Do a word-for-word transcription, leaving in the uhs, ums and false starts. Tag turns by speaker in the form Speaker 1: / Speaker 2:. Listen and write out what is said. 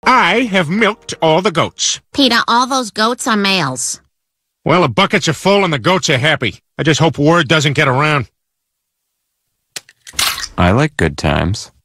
Speaker 1: I have milked all the goats.
Speaker 2: Peter, all those goats are males.
Speaker 1: Well, the buckets are full and the goats are happy. I just hope word doesn't get around.
Speaker 3: I like good times.